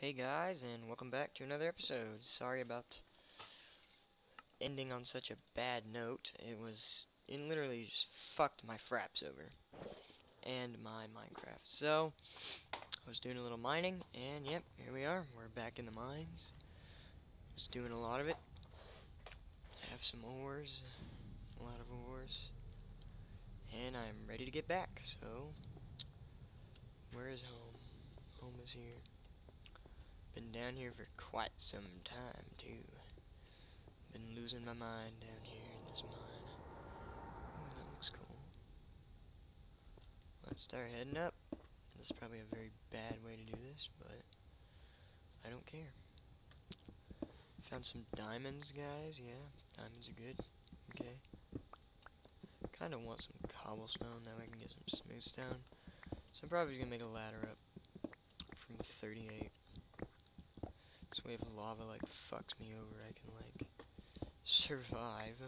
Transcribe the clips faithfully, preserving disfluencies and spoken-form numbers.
Hey guys, and welcome back to another episode. Sorry about ending on such a bad note. It was, it literally just fucked my fraps over. And my Minecraft. So, I was doing a little mining, and yep, here we are. We're back in the mines. Was doing a lot of it. Have some ores. A lot of ores. And I'm ready to get back, so... Where is home? Home is here. Been down here for quite some time, too. Been losing my mind down here in this mine. Ooh, that looks cool. Let's start heading up. This is probably a very bad way to do this, but I don't care. Found some diamonds, guys. Yeah, diamonds are good. Okay. Kind of want some cobblestone, that way I can get some smooth stone. So I'm probably gonna make a ladder up from thirty-eight. This way if lava like fucks me over, I can like survive.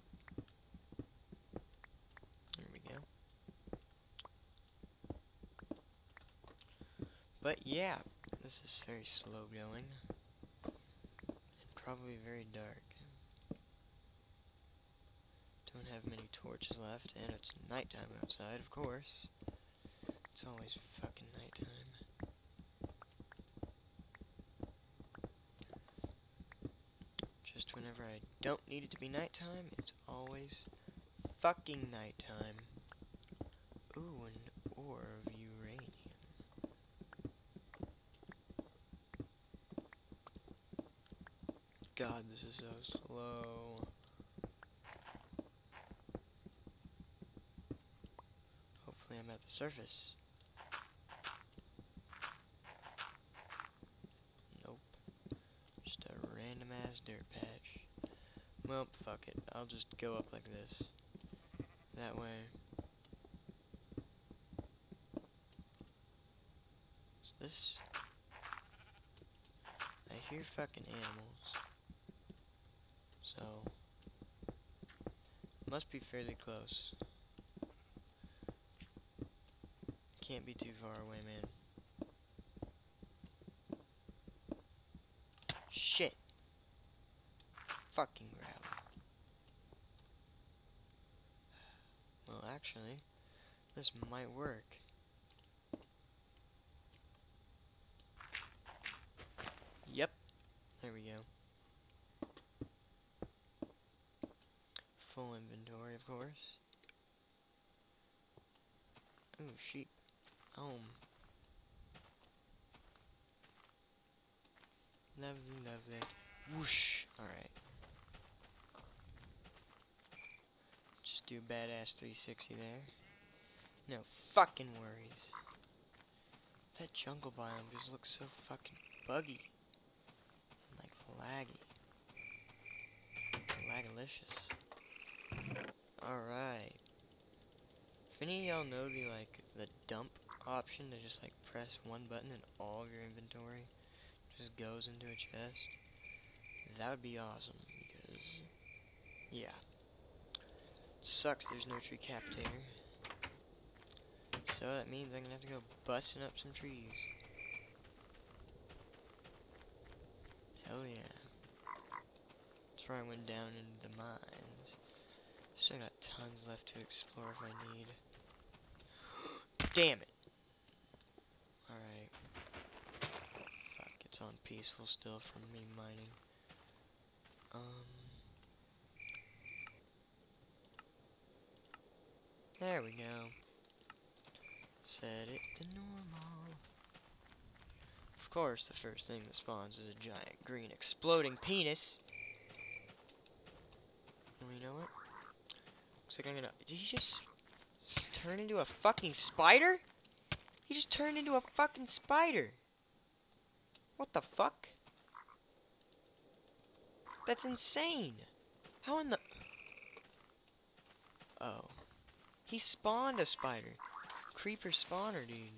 There we go. But yeah, this is very slow going. And probably very dark. Don't have many torches left, and it's nighttime outside, of course. It's always fucking nighttime. Just whenever I don't need it to be nighttime, it's always fucking nighttime. Ooh, an ore of uranium. God, this is so slow. Hopefully I'm at the surface. Nope. Just a random ass dirt patch. Well, fuck it. I'll just go up like this. That way. What's this? I hear fucking animals. So, must be fairly close. Can't be too far away, man. Shit. Fucking gravel. Well, actually, this might work. Yep. There we go. Full inventory, of course. Ooh, sheep. Home. Lovely, lovely. Whoosh. Alright. Just do badass three sixty there. No fucking worries. That jungle biome just looks so fucking buggy. And like laggy. Lagalicious. Alright. If any of y'all know the like the dump option to just like press one button and all of your inventory just goes into a chest, that would be awesome because yeah. Sucks there's no tree captator. So that means I'm gonna have to go busting up some trees. Hell yeah. That's where I went down into the mines. Still got tons left to explore if I need. Damn it! Alright. Fuck, it's on peaceful still from me mining. Um. There we go. Set it to normal. Of course, the first thing that spawns is a giant green exploding penis. Well, you know what? Looks like I'm gonna... Did he just turn into a fucking spider? He just turned into a fucking spider. What the fuck? That's insane. How in the... Oh. He spawned a spider. Creeper spawner, dude.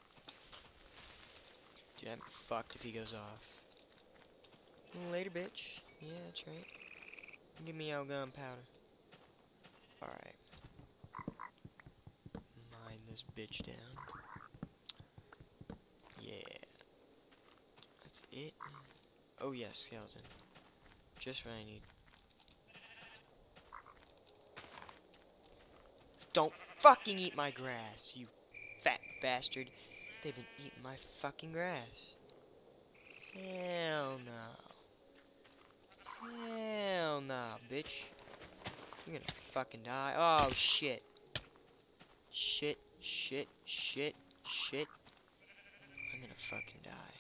Dude, I'm fucked if he goes off. Later, bitch. Yeah, that's right. Give me your gunpowder. Alright. Mine this bitch down. Yeah. That's it? Oh yes, skeleton. Just what I need. Don't fucking eat my grass, you fat bastard. They've been eating my fucking grass. Hell no. Hell no, bitch. You're gonna fucking die. Oh shit. Shit, shit, shit, shit. I'm gonna fucking die.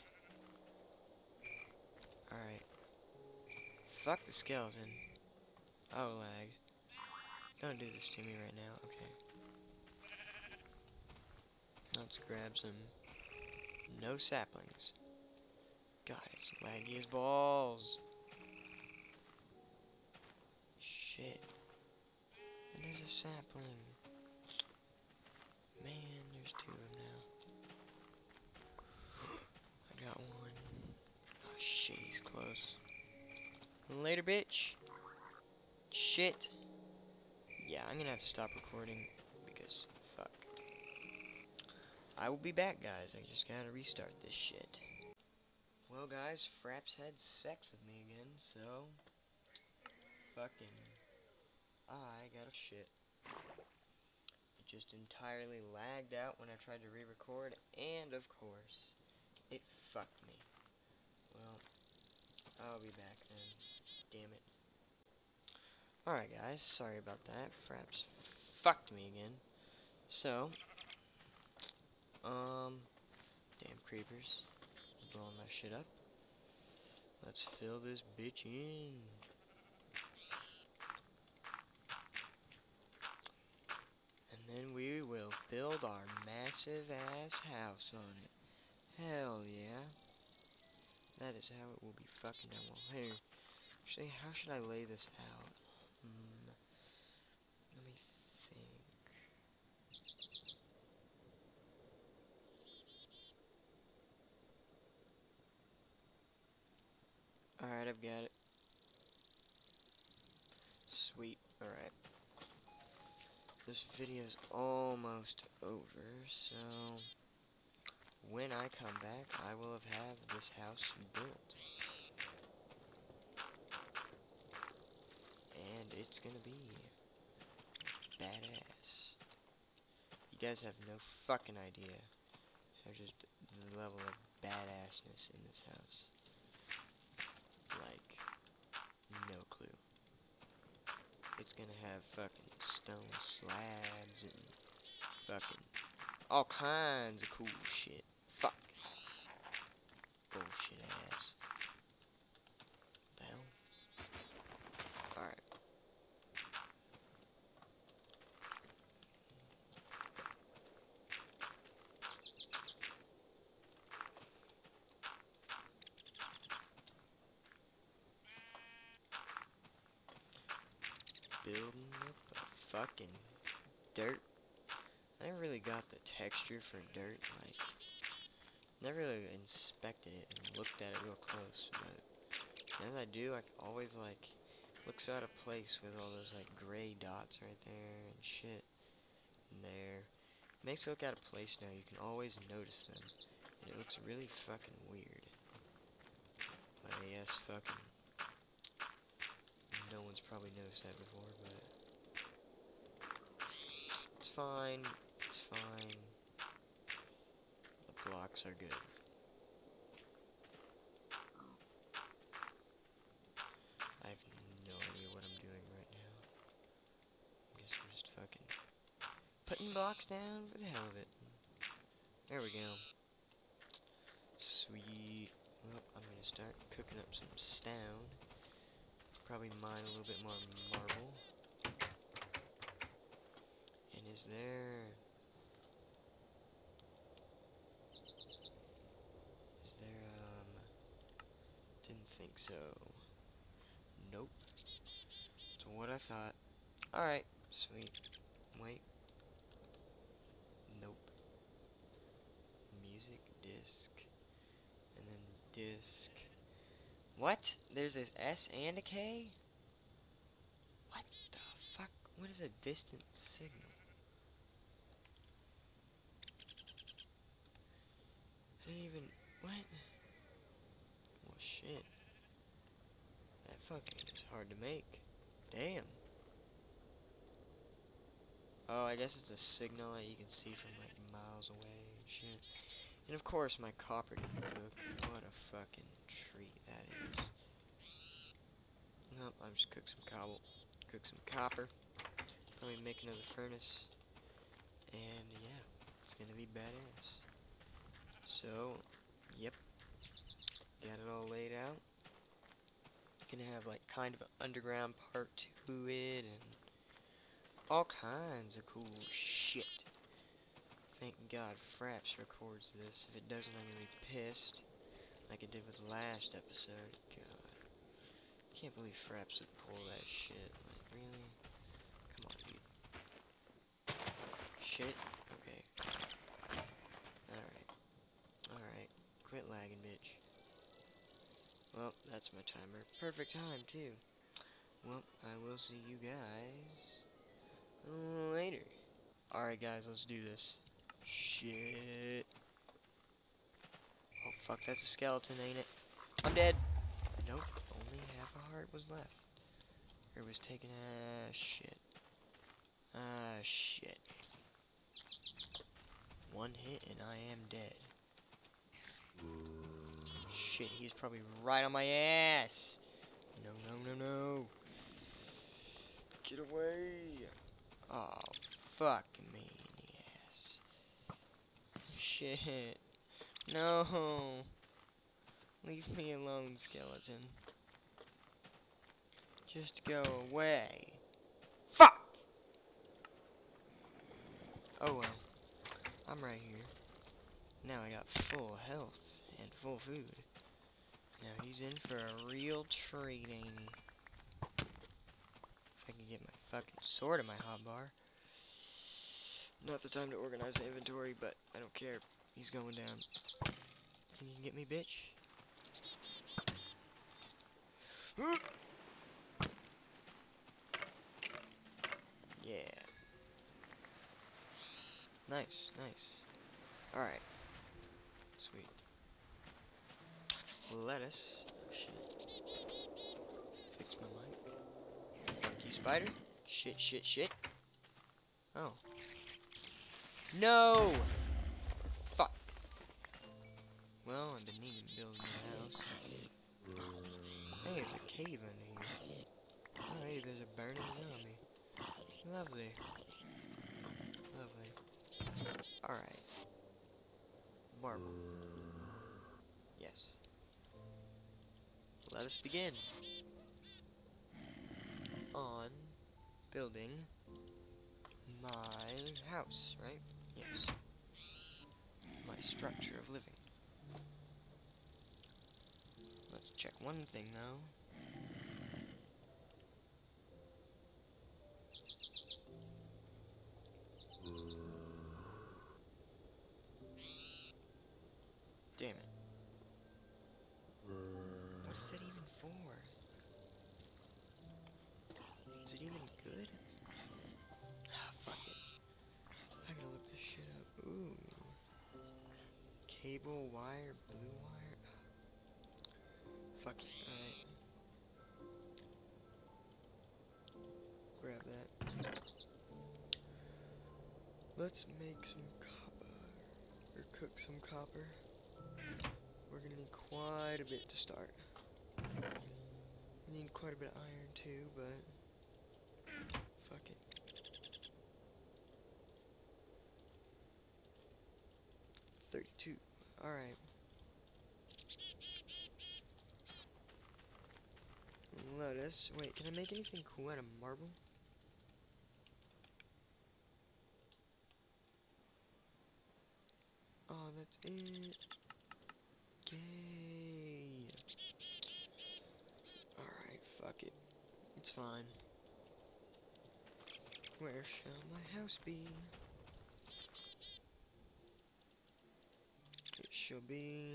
Alright. Fuck the skeleton. Oh, lag. Don't do this to me right now. Okay. Let's grab some. No saplings. God, it's laggy as balls. Shit. And there's a sapling. Man, there's two of them now. I got one. Oh shit, he's close. Later, bitch. Shit. Yeah, I'm gonna have to stop recording because fuck. I will be back, guys. I just gotta restart this shit. Well, guys, Fraps had sex with me again, so fucking I got a shit. It just entirely lagged out when I tried to re-record, and of course, it fucked me. Well, I'll be back then. Damn it. Alright guys, sorry about that. Fraps fucked me again. So, um, damn creepers. Blowing my shit up. Let's fill this bitch in. And then we will build our massive ass house on it. Hell yeah. That is how it will be fucking done. Well, here. Actually, how should I lay this out? Hmm. Let me think. Alright, I've got it. Sweet. Alright. This video is almost over, so when I come back, I will have had this house built. And it's gonna be badass. You guys have no fucking idea how just the level of badassness in this house. Like, no clue. It's gonna have fucking stone slabs and fucking all kinds of cool shit. Fuck. Bullshit ass. What the hell? Alright. Building up a fucking dirt. I never really got the texture for dirt, like, never really inspected it and looked at it real close, but now that I do, I always, like, look so out of place with all those, like, gray dots right there and shit in there. It makes it look out of place now, you can always notice them, and it looks really fucking weird. But yes, fucking, no one's probably noticed that before, but it's fine, it's fine. The blocks are good. I have no idea what I'm doing right now. I guess I'm just fucking putting blocks down for the hell of it. There we go. Sweet. Well, I'm gonna start cooking up some stone. Probably mine a little bit more marble. And is there... Is there, um... Didn't think so. Nope. So what I thought. Alright, sweet. Wait. Nope. Music disc. And then disc. What? There's an S and a K? What the fuck? What is a distant signal? I didn't even... What? shit. That fucking is hard to make. Damn. Oh, I guess it's a signal that you can see from like miles away and shit. And of course my copper didn't cook. What a fucking treat that is. Nope, I'll just cook some cobble. Cook some copper. Probably make another furnace. And yeah, it's gonna be badass. So, yep. Got it all laid out. Gonna have like kind of an underground part to it and all kinds of cool shit. Thank God Fraps records this. If it doesn't, I'm gonna be pissed. Like it did with the last episode. God. Can't believe Fraps would pull that shit. Like, really? Come on, dude. Shit? Okay. Alright. Alright. Quit lagging, bitch. Well, that's my timer. Perfect time, too. Well, I will see you guys later. Alright, guys, let's do this. Shit. Oh, fuck, that's a skeleton, ain't it? I'm dead. Nope, only half a heart was left. Or was taken. Ah, shit. Ah, shit. One hit and I am dead. Shit, he's probably right on my ass. No, no, no, no. Get away. Oh, fuck me in the ass. Shit. No. Leave me alone, skeleton. Just go away. Fuck! Oh well. I'm right here. Now I got full health and full food. Now he's in for a real treat, ain't he? If I can get my fucking sword in my hotbar. Not the time to organize the inventory, but I don't care. He's going down. Can you get me, bitch? Yeah. Nice, nice. Alright. Sweet. Lettuce. Shit. Fix my mic. Fuck you, spider. Shit, shit, shit. Oh. No! Fuck. Well, I've been needing to build my house. Hey, there's a cave under here. Oh, hey, there's a burning zombie. Lovely. Lovely. Alright. Marble. Yes. Let us begin. On building my house, right? Yes. My structure of living. Let's check one thing though. Damn it. What is it even for? Is it even good? Ah, fuck it. I gotta look this shit up. Ooh. Cable, wire, blue wire. Fuck it. Alright. Grab that. Let's make some copper. Or cook some copper. We're gonna need quite a bit to start. We need quite a bit of iron too, but fuck it. thirty-two. Alright. Lettuce. Wait, can I make anything cool out of marble? Oh, that's it. Yay. Alright, fuck it. It's fine. Where shall my house be? It shall be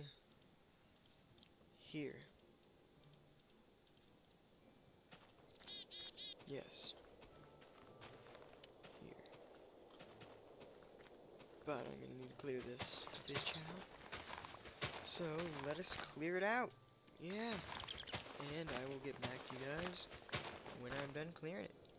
here. Yes. Here. But I'm gonna need to clear this bitch out. So let us clear it out. yeah, and I will get back to you guys when I'm done clearing it.